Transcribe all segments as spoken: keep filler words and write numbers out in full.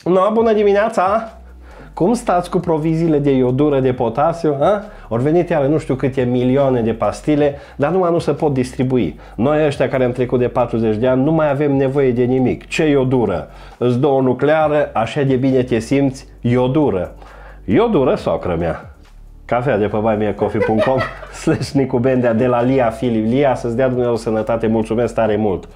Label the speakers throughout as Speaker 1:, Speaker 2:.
Speaker 1: No, bună dimineața! Cum stați cu proviziile de iodură, de potasiu? A? Ori venit iară nu știu câte milioane de pastile, dar numai nu se pot distribui. Noi ăștia care am trecut de patruzeci de ani nu mai avem nevoie de nimic. Ce iodură? Îți dă o nucleară, așa de bine te simți, iodură. Iodură, socră mea. Cafea de pe buy me a coffee punct com slash Nicu Bendea de la Lia Filip. Lia, să-ți dea Dumnezeu sănătate, mulțumesc tare mult.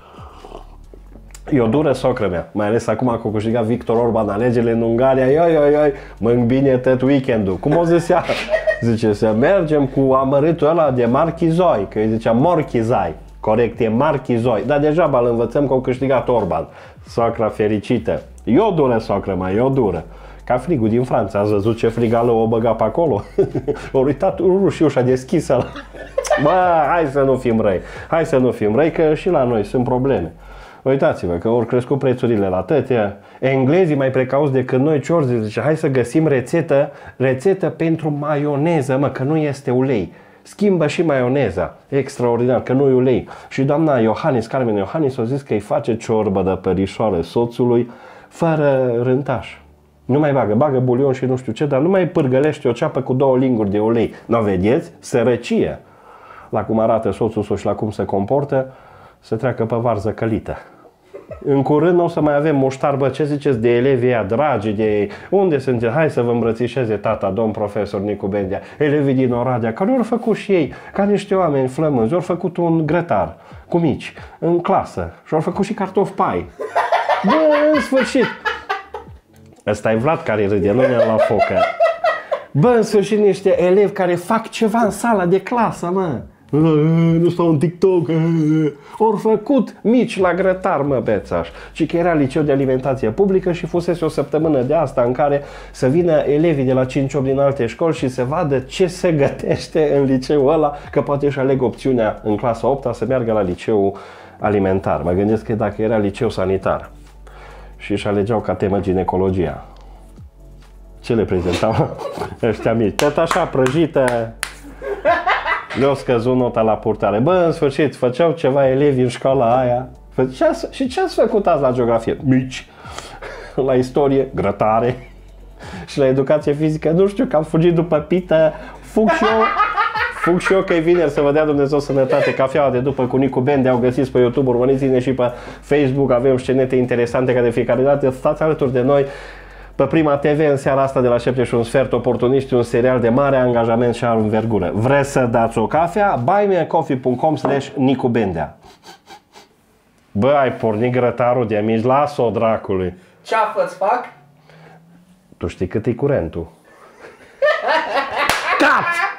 Speaker 1: Iodură, socră mea, mai ales acum că a câștigat Victor Orban alegerile în Ungaria, ioi, ioi, ioi, mă bine tot weekendul. Cum o zicea? Zice, să mergem cu amărâtul ăla de marchizoi, că îi zicea morchizai, corect, e marchizoi, dar degeaba îl învățăm că a câștigat Orban. Socra fericită. Iodură, socră mea, iodură. Ca frigul din Franța, ați văzut ce frigală o băga pe acolo? O uitat rușii ușa deschisă. Bă, hai să nu fim răi, hai să nu fim răi, că și la noi sunt probleme. Uitați-vă că ori crescut prețurile la tătea, englezii mai precauți decât noi, ce ori zice, hai să găsim rețetă, rețetă pentru maioneză, mă, că nu este ulei. Schimbă și maioneza, extraordinar, că nu e ulei. Și doamna Iohannis, Carmen Iohannis, a zis că îi face ciorbă de perișoară soțului fără rântaș. Nu mai bagă, bagă bulion și nu știu ce, dar nu mai pârgălește o ceapă cu două linguri de ulei. Nu vedeți? Sărăcie. La cum arată soțul său și la cum se comportă, să treacă pe varză călită. În curând o să mai avem muștar, bă, ce ziceți de elevii ăia dragi, de ei? Unde sunteți? Hai să vă îmbrățișeze tata, domn profesor Nicu Bendea, elevii din Oradea, care au făcut și ei, ca niște oameni flămânzi, au făcut un grătar cu mici, în clasă, și au făcut și cartofi pai. Bă, în sfârșit! Ăsta e Vlad care râde, nu ne-am luat focă. Bă, în sfârșit niște elevi care fac ceva în sala de clasă, mă. Nu stau în TikTok. Ori făcut mici la grătar, mă, bețaș. Și că era liceu de alimentație publică și fusese o săptămână de asta în care să vină elevii de la cinci opt din alte școli și să vadă ce se gătește în liceul ăla, că poate își aleg opțiunea în clasa a opta să meargă la liceu alimentar. Mă gândesc că dacă era liceu sanitar și își alegeau ca temă ginecologia, ce le prezentau ăștia mici? Tot așa, prăjită. Le-au scăzut nota la purtare. Bă, în sfârșit, făceau ceva elevi în școala aia. Și ce ați făcut azi la geografie? Mici. La istorie, grătare. Și la educație fizică, nu știu, că am fugit după pită. Fug și eu. Fug și eu că e vineri, să vă dea Dumnezeu sănătate. Cafeaua de după cu Nicu Bendea, au găsit pe YouTube, urmăriți-ne și pe Facebook. Avem scenete interesante ca de fiecare dată. Stați alături de noi. Pe Prima T V în seara asta de la șapte și un sfert, Oportuniști, un serial de mare angajament și învergură. Vreți să dați o cafea? buy me a coffee punct com slash Nicu Bendea. Bă, ai pornit grătarul de mici, las-o dracului.
Speaker 2: Ce-a-ți fac?
Speaker 1: Tu știi cât e curentul? Cut!